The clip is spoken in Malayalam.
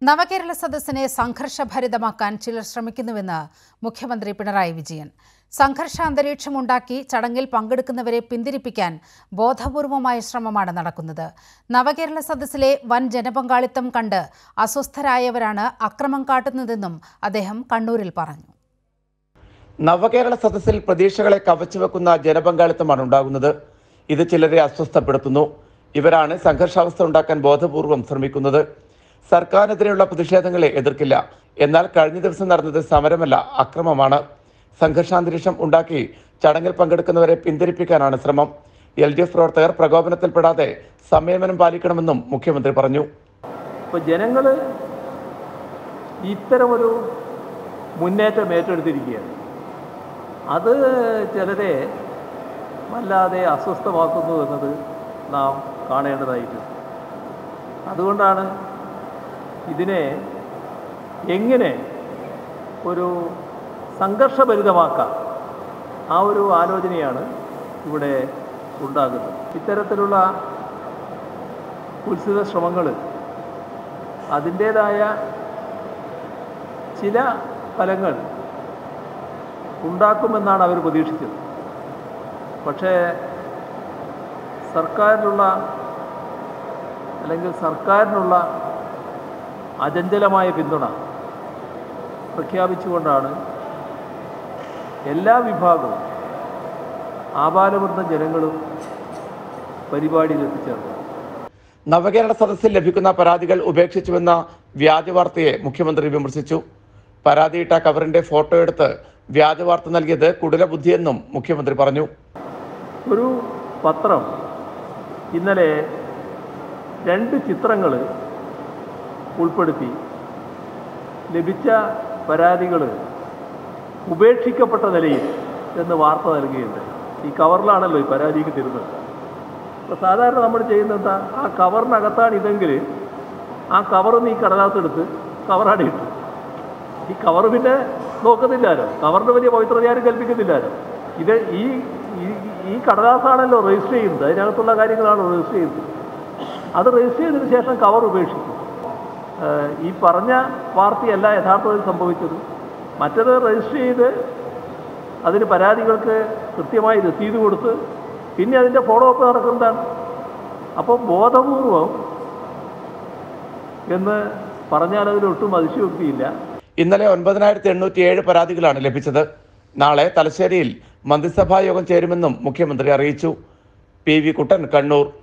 നവകേരള സദസ്സിനെ സംഘർഷഭരിതമാക്കാൻ ചിലർ ശ്രമിക്കുന്നുവെന്ന് മുഖ്യമന്ത്രി പിണറായി വിജയൻ. സംഘർഷാന്തരീക്ഷമുണ്ടാക്കി ചടങ്ങിൽ പങ്കെടുക്കുന്നവരെ പിന്തിരിപ്പിക്കാൻ ബോധപൂർവമായ ശ്രമമാണ് നടക്കുന്നത്. നവകേരള സദസ്സിലെ വൻ ജനപങ്കാളിത്തം കണ്ട് അസ്വസ്ഥരായവരാണ് അക്രമം കാട്ടുന്നതെന്നും അദ്ദേഹം കണ്ണൂരിൽ പറഞ്ഞു. നവകേരള സദസ്സിൽ പ്രതീക്ഷകളെ കവച്ചുവെക്കുന്ന ജനപങ്കാളിത്തമാണ് ഉണ്ടാകുന്നത്. ഇത് ചിലരെ അസ്വസ്ഥപ്പെടുത്തുന്നു. ഇവരാണ് സംഘർഷാവസ്ഥ ഉണ്ടാക്കാൻ ബോധപൂർവം ശ്രമിക്കുന്നത്. സർക്കാരിനെതിരെയുള്ള പ്രതിഷേധങ്ങളെ എതിർക്കില്ല. എന്നാൽ കഴിഞ്ഞ ദിവസം നടന്നത് സമരമല്ല, അക്രമമാണ്. സംഘർഷാന്തരീക്ഷം ഉണ്ടാക്കി ചടങ്ങിൽ പങ്കെടുക്കുന്നവരെ പിന്തിരിപ്പിക്കാനാണ് ശ്രമം. LDF പ്രവർത്തകർ പ്രകോപനത്തിൽപ്പെടാതെ സംയമനം പാലിക്കണമെന്നും മുഖ്യമന്ത്രി പറഞ്ഞു. ഇപ്പോൾ ജനങ്ങൾ ഇത്തരമൊരു മുന്നേറ്റം ഏറ്റെടുത്തിരിക്കുകയാണ്. അത് ചിലരെ വല്ലാതെ അസ്വസ്ഥമാക്കുന്നു എന്നത് നാം കാണേണ്ടതായിട്ടുണ്ട്. അതുകൊണ്ടാണ് ഇതിനെ എങ്ങനെ ഒരു സംഘർഷഭരിതമാക്കാം, ആ ഒരു ആലോചനയാണ് ഇവിടെ ഉണ്ടാകുന്നത്. ഇത്തരത്തിലുള്ള കുത്സിത ശ്രമങ്ങൾ അതിൻ്റേതായ ചില ഫലങ്ങൾ ഉണ്ടാക്കുമെന്നാണ് അവർ പ്രതീക്ഷിച്ചത്. പക്ഷേ സർക്കാരിനുള്ള അചഞ്ചലമായ പിന്തുണ പ്രഖ്യാപിച്ചുകൊണ്ടാണ് എല്ലാ വിഭാഗവും ആബാലവൃദ്ധ ജനങ്ങളും പരിപാടിയിൽ എത്തിച്ചേർന്നത്. നവകേരള സദസ്സിൽ ലഭിക്കുന്ന പരാതികൾ ഉപേക്ഷിച്ചുവെന്ന വ്യാജവാർത്തയെ മുഖ്യമന്ത്രി വിമർശിച്ചു. പരാതിയിട്ട കവറിന്റെ ഫോട്ടോ എടുത്ത് വ്യാജവാർത്ത നൽകിയത് കുടിലബുദ്ധിയെന്നും മുഖ്യമന്ത്രി പറഞ്ഞു. ഒരു പത്രം ഇന്നലെ 2 ചിത്രങ്ങൾ ഉൾപ്പെടുത്തി ലഭിച്ച പരാതികൾ ഉപേക്ഷിക്കപ്പെട്ട നിലയിൽ എന്ന് വാർത്ത നൽകുകയുണ്ട്. ഈ കവറിലാണല്ലോ ഈ പരാതിക്ക് തരുന്നത്. അപ്പോൾ സാധാരണ നമ്മൾ ചെയ്യുന്നത് എന്താ, ആ കവറിനകത്താണ് ഇതെങ്കിൽ ആ കവറിന്ന് ഈ കടലാസെടുത്ത് കവറാടി ഇട്ടു. ഈ കവർ പിന്നെ നോക്കുന്നില്ലല്ലോ, കവറിന് വലിയ പവിത്രതയാരും കൽപ്പിക്കുന്നില്ലല്ലോ. ഇത് ഈ കടലാസാണല്ലോ രജിസ്റ്റർ ചെയ്യുന്നത്, അതിനകത്തുള്ള കാര്യങ്ങളാണ് രജിസ്റ്റർ ചെയ്യുന്നത്. അത് രജിസ്റ്റർ ചെയ്തതിന് ശേഷം കവർ ഉപേക്ഷിക്കും. ഈ പറഞ്ഞ വാർത്തയല്ല യഥാർത്ഥത്തിൽ സംഭവിച്ചത്. മറ്റത് രജിസ്റ്റർ ചെയ്ത് അതിന് പരാതികൾക്ക് കൃത്യമായി രസീത് കൊടുത്ത് പിന്നെ അതിൻ്റെ ഫോളോ അപ്പ് നടക്കുന്നതാണ്. അപ്പോൾ ബോധപൂർവം എന്ന് പറഞ്ഞാൽ അതിലൊട്ടും അതിശയോക്തിയില്ല. ഇന്നലെ 9807 പരാതികളാണ് ലഭിച്ചത്. നാളെ തലശ്ശേരിയിൽ മന്ത്രിസഭാ യോഗം ചേരുമെന്നും മുഖ്യമന്ത്രി അറിയിച്ചു. PV കുട്ടൻ, കണ്ണൂർ.